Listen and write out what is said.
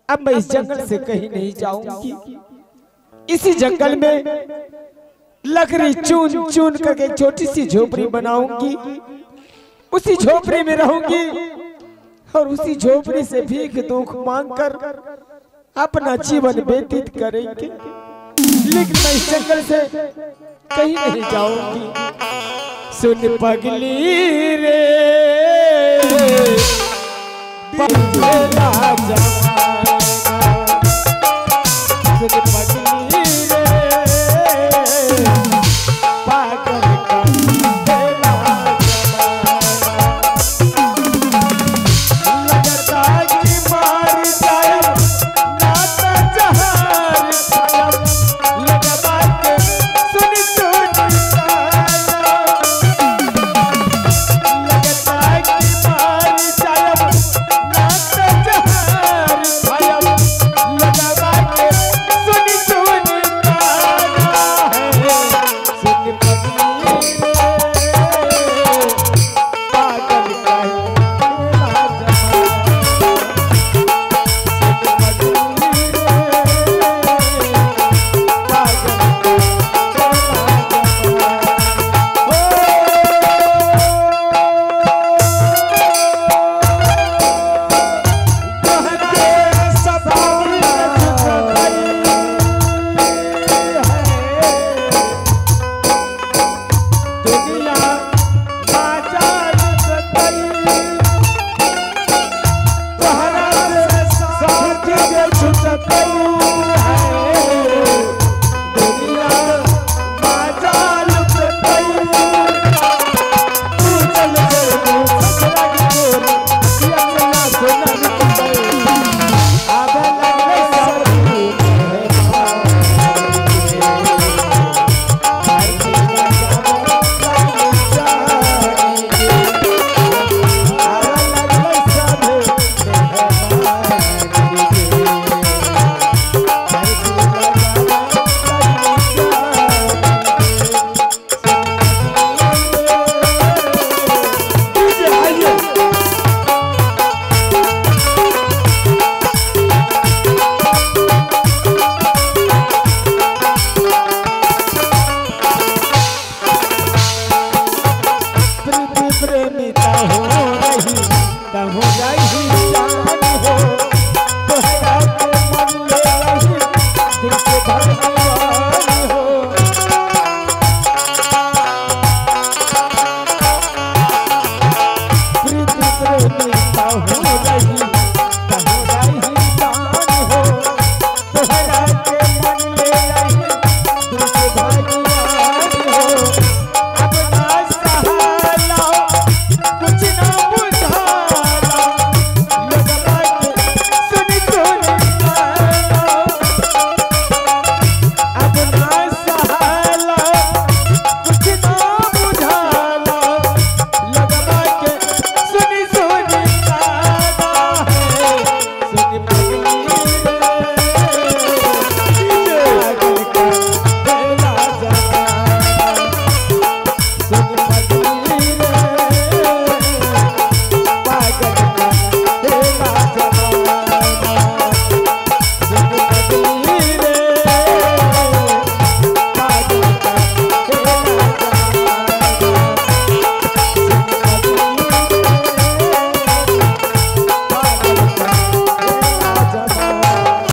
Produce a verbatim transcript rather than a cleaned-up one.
अब मैं इस जंगल से कहीं नहीं जाऊंगी। इसी जंगल में लकड़ी चुन चुन करके एक छोटी सी झोपड़ी बनाऊंगी, उसी झोपड़ी में रहूंगी और उसी झोपड़ी से भीख दुख मांगकर अपना जीवन व्यतीत करेंगे। लेकिन मैं इस जंगल से कहीं नहीं जाऊंगी। सुन पगली रे,